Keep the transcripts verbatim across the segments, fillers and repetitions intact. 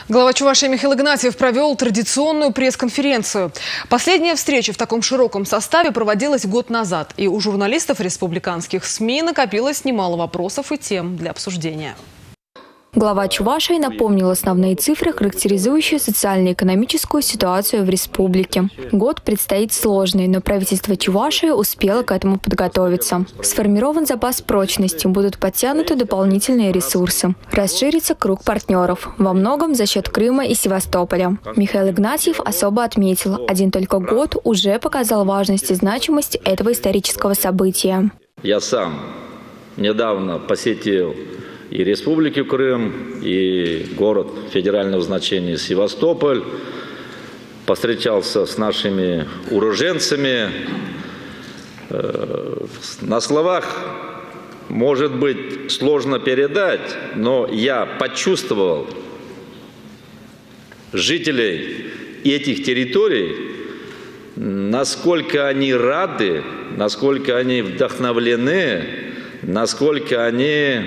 Глава Чувашии Михаил Игнатьев провел традиционную пресс-конференцию. Последняя встреча в таком широком составе проводилась год назад. И у журналистов республиканских СМИ накопилось немало вопросов и тем для обсуждения. Глава Чувашии напомнил основные цифры, характеризующие социально-экономическую ситуацию в республике. Год предстоит сложный, но правительство Чувашии успело к этому подготовиться. Сформирован запас прочности, будут подтянуты дополнительные ресурсы. Расширится круг партнеров, во многом за счет Крыма и Севастополя. Михаил Игнатьев особо отметил, один только год уже показал важность и значимость этого исторического события. Я сам недавно посетил и Республики Крым, и город федерального значения Севастополь. Повстречался с нашими уроженцами. На словах, может быть, сложно передать, но я почувствовал жителей этих территорий, насколько они рады, насколько они вдохновлены, насколько они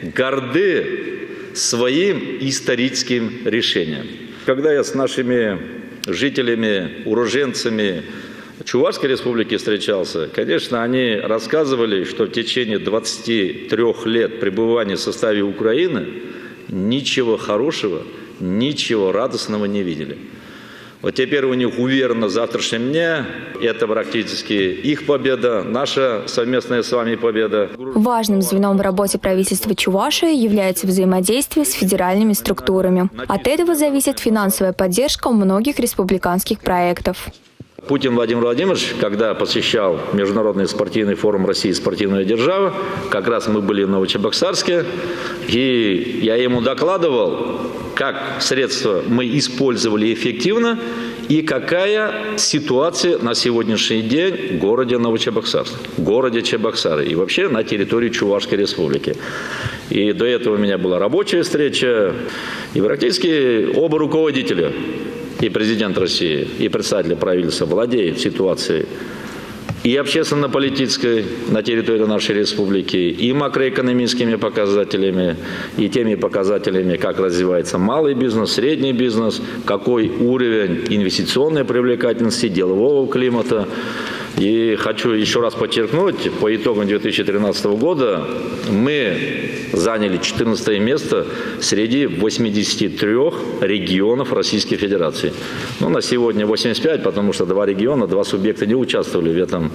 горды своим историческим решением. Когда я с нашими жителями, уроженцами Чувашской республики встречался, конечно, они рассказывали, что в течение двадцати трёх лет пребывания в составе Украины ничего хорошего, ничего радостного не видели. Вот теперь у них уверенно в завтрашнем дне. Это практически их победа, наша совместная с вами победа. Важным звеном в работе правительства Чувашии является взаимодействие с федеральными структурами. От этого зависит финансовая поддержка многих республиканских проектов. Путин Владимир Владимирович, когда посещал Международный спортивный форум России «Спортивная держава», как раз мы были в Новочебоксарске, и я ему докладывал, как средства мы использовали эффективно и какая ситуация на сегодняшний день в городе Новочебоксарск, в городе Чебоксары и вообще на территории Чувашской республики. И до этого у меня была рабочая встреча, и практически оба руководителя, и президент России, и председатель правительства владеют ситуацией и общественно-политической на территории нашей республики, и макроэкономическими показателями, и теми показателями, как развивается малый бизнес, средний бизнес, какой уровень инвестиционной привлекательности, делового климата. И хочу еще раз подчеркнуть, по итогам две тысячи тринадцатого года мы заняли четырнадцатое место среди восьмидесяти трёх регионов Российской Федерации. Ну, на сегодня восемьдесят пять, потому что два региона, два субъекта не участвовали в этом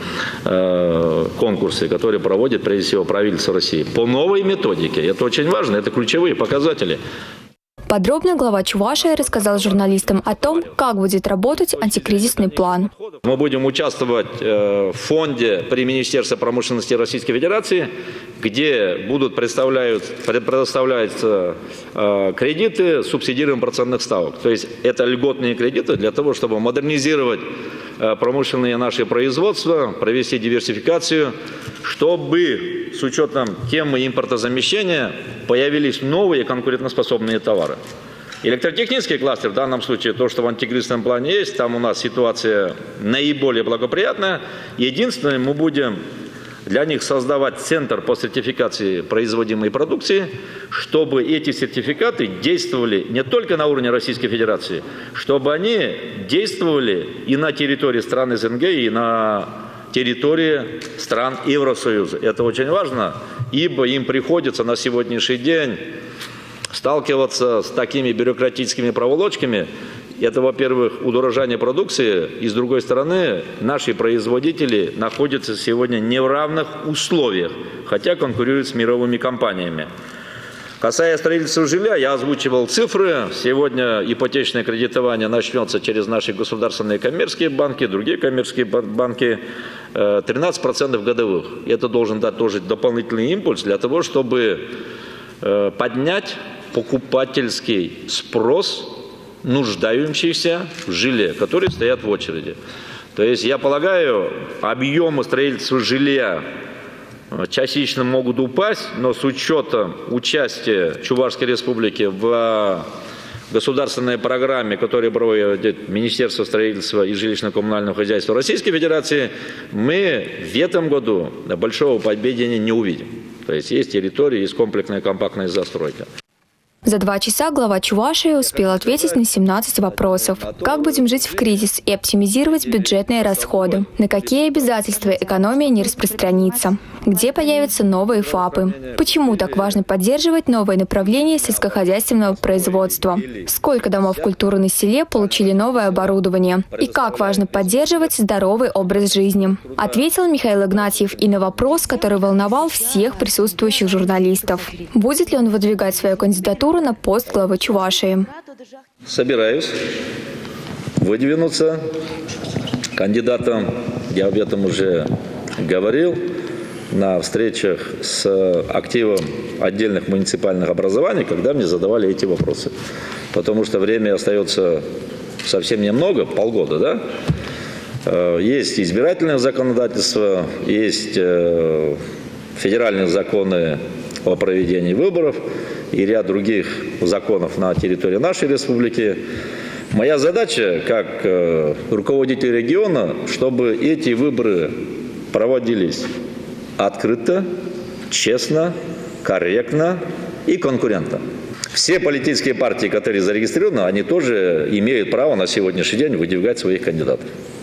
э, конкурсе, который проводит, прежде всего, правительство России. По новой методике. Это очень важно, это ключевые показатели. Подробно глава Чувашии рассказал журналистам о том, как будет работать антикризисный план. Мы будем участвовать в фонде при Министерстве промышленности Российской Федерации, где будут предоставляться кредиты с субсидированием процентных ставок. То есть это льготные кредиты для того, чтобы модернизировать промышленные наши производства, провести диверсификацию, чтобы с учетом темы импортозамещения появились новые конкурентоспособные товары. Электротехнический кластер, в данном случае то, что в антикризисном плане есть, там у нас ситуация наиболее благоприятная. Единственное, мы будем для них создавать центр по сертификации производимой продукции, чтобы эти сертификаты действовали не только на уровне Российской Федерации, чтобы они действовали и на территории стран СНГ, и на территории стран Евросоюза. Это очень важно, ибо им приходится на сегодняшний день сталкиваться с такими бюрократическими проволочками. Это, во-первых, удорожание продукции, и, с другой стороны, наши производители находятся сегодня не в равных условиях, хотя конкурируют с мировыми компаниями. Касаясь строительства жилья, я озвучивал цифры. Сегодня ипотечное кредитование начнется через наши государственные коммерческие банки, другие коммерческие банки, тринадцать процентов годовых. И это должен дать тоже дополнительный импульс для того, чтобы поднять покупательский спрос нуждающихся в жилье, которые стоят в очереди. То есть, я полагаю, объемы строительства жилья частично могут упасть, но с учетом участия Чувашской республики в государственной программе, которую проводит Министерство строительства и жилищно-коммунального хозяйства Российской Федерации, мы в этом году большого победения не увидим. То есть есть территории, есть комплексная компактная застройка. За два часа глава Чувашии успел ответить на семнадцать вопросов. Как будем жить в кризис и оптимизировать бюджетные расходы? На какие обязательства экономия не распространится? Где появятся новые ФАПы? Почему так важно поддерживать новые направления сельскохозяйственного производства? Сколько домов культуры на селе получили новое оборудование? И как важно поддерживать здоровый образ жизни? Ответил Михаил Игнатьев и на вопрос, который волновал всех присутствующих журналистов. Будет ли он выдвигать свою кандидатуру на пост главы Чувашии? Собираюсь выдвинуться кандидатом. Я об этом уже говорил на встречах с активом отдельных муниципальных образований, когда мне задавали эти вопросы. Потому что время остается совсем немного, полгода, да? Есть избирательное законодательство, есть федеральные законы о проведении выборов и ряд других законов на территории нашей республики. Моя задача, как э, руководитель региона, чтобы эти выборы проводились открыто, честно, корректно и конкурентно. Все политические партии, которые зарегистрированы, они тоже имеют право на сегодняшний день выдвигать своих кандидатов.